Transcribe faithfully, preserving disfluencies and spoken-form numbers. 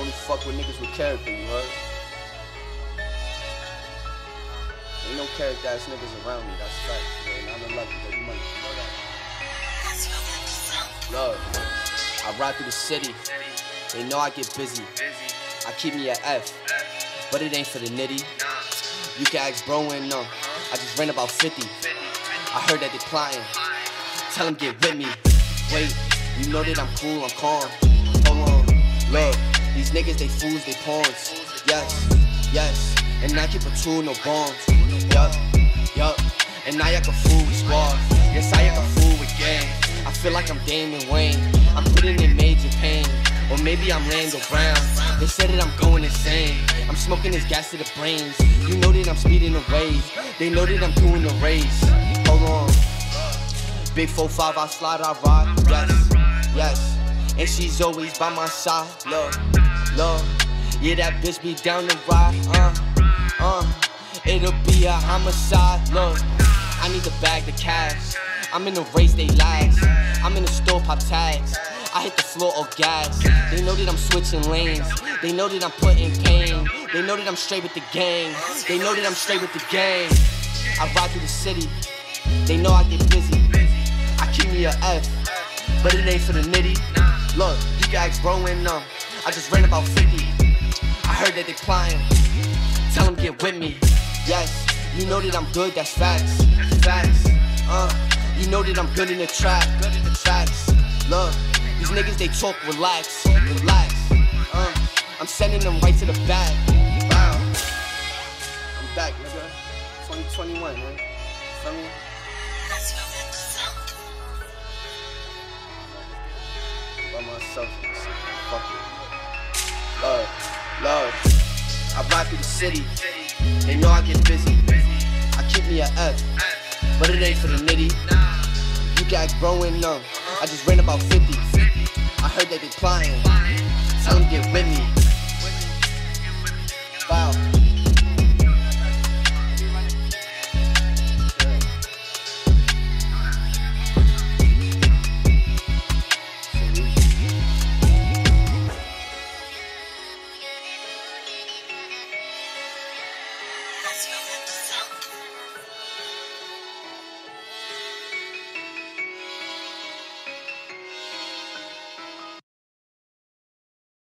only fuck with niggas with character, you heard? Ain't no character ass niggas around me, that's facts, man. nine eleven, baby money, you know that. Look, I ride through the city, they know I get busy. I keep me at F, but it ain't for the nitty. You can ask bro and no, I just ran about fifty. I heard that they plotting, tell them get with me. Wait, you know that I'm cool, I'm calm. Hold on, look, these niggas they fools, they pawns. Yes, yes, and I keep a tool, no bombs. Yup, yup, and now I can fool with squads. Yes, I can fool with gang. I feel like I'm Damon Wayne, I'm putting in major pain. Or maybe I'm Randall Brown, they said that I'm going insane. I'm smoking this gas to the brains. You know that I'm speeding the waves, they know that I'm doing the race. Hold on, big four five, I slide, I ride. Yes, yes, and she's always by my side. Look, look, yeah, that bitch be down the ride. Uh, uh, it'll be a homicide. Look, I need to bag the cash. I'm in the race, they last. I'm in the store, pop tags. I hit the floor or gas. They know that I'm switching lanes. They know that I'm putting pain. They know that I'm straight with the gang. They know that I'm straight with the gang. I ride through the city. They know I get busy. I keep me a F, but it ain't for the nitty. Look, you can ask bro and um, I just ran about fifty. I heard that they plotting, tell them get with me. Yes, you know that I'm good, that's facts. Facts, uh, you know that I'm good in the trap. Facts, look, these niggas they talk, relax, relax. Uh, I'm sending them right to the back. Wow, I'm back, nigga. twenty twenty-one, man. Feel me? By myself, fuck it. Love, love. I ride through the city. They know I get busy. I keep me a F, but it ain't for the nitty. You can ask bro and no, I just ran about fifty. I heard that they plotting, tell them get with me.